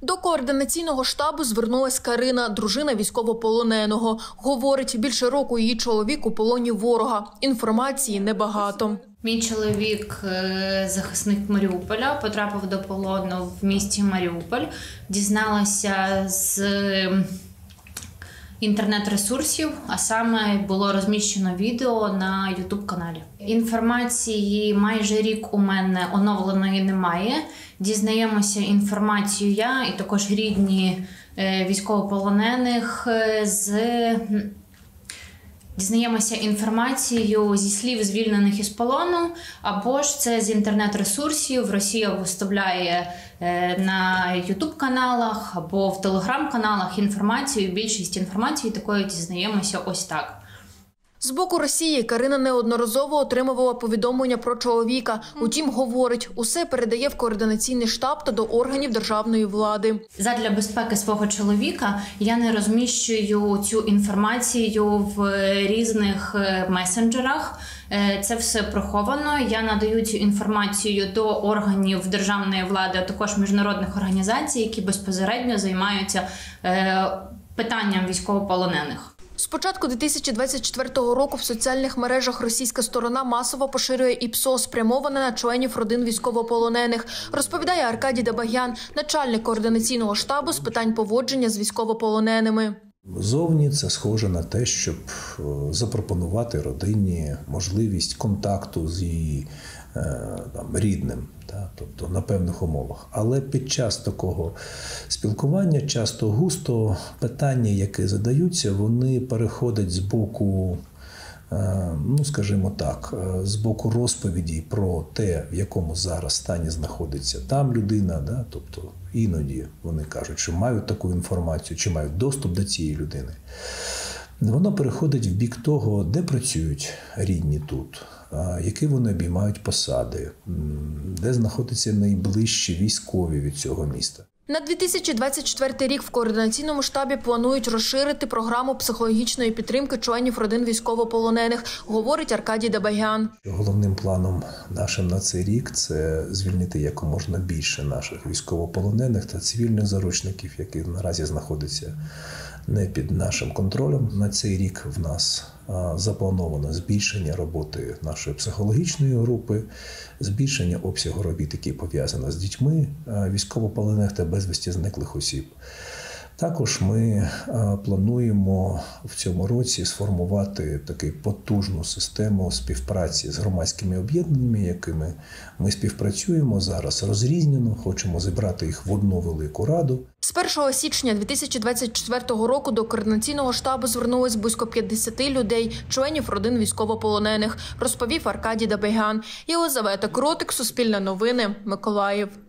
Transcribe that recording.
До координаційного штабу звернулась Карина, дружина військовополоненого. Говорить, більше року її чоловік у полоні ворога. Інформації небагато. Мій чоловік, захисник Маріуполя, потрапив до полону в місті Маріуполь. Дізналася з інтернет-ресурсів, а саме було розміщено відео на YouTube-каналі. Інформації майже рік у мене оновленої немає. Дізнаємося інформацію я і також рідні військовополонених Дізнаємося інформацію зі слів звільнених із полону, або ж це з інтернет-ресурсів. Росія виставляє на YouTube-каналах або в Telegram-каналах інформацію. Більшість інформації такої дізнаємося ось так. З боку Росії Карина неодноразово отримувала повідомлення про чоловіка. Утім, говорить, усе передає в координаційний штаб та до органів державної влади. Задля безпеки свого чоловіка я не розміщую цю інформацію в різних месенджерах. Це все приховано. Я надаю цю інформацію до органів державної влади, а також міжнародних організацій, які безпосередньо займаються питанням військовополонених. З початку 2024 року в соціальних мережах російська сторона масово поширює ІПСО, спрямоване на членів родин військовополонених, розповідає Аркадій Дабагян, начальник координаційного штабу з питань поводження з військовополоненими. Зовні це схоже на те, щоб запропонувати родині можливість контакту з її рідним, тобто на певних умовах. Але під час такого спілкування часто густо питання, які задаються, вони переходять з боку, скажімо так, з боку розповіді про те, в якому зараз стані знаходиться там людина, тобто іноді вони кажуть, що мають таку інформацію, чи мають доступ до цієї людини. Воно переходить в бік того, де працюють рідні тут, які вони обіймають посади, де знаходяться найближчі військові від цього міста. На 2024 рік в координаційному штабі планують розширити програму психологічної підтримки членів родин військовополонених, говорить Аркадій Дабагян. Головним планом нашим на цей рік – це звільнити якомога більше наших військовополонених та цивільних заручників, які наразі знаходяться не під нашим контролем. На цей рік в нас заплановано збільшення роботи нашої психологічної групи, збільшення обсягу робіт, які пов'язані з дітьми військовополонених та безвісти зниклих осіб. Також ми плануємо в цьому році сформувати таку потужну систему співпраці з громадськими об'єднаннями, якими ми співпрацюємо зараз розрізнено, хочемо зібрати їх в одну велику раду. З 1 січня 2024 року до координаційного штабу звернулось близько 50 людей, членів родин військовополонених, розповів Аркадій Дабагян. Єлизавета Кротик, Суспільне новини, Миколаїв.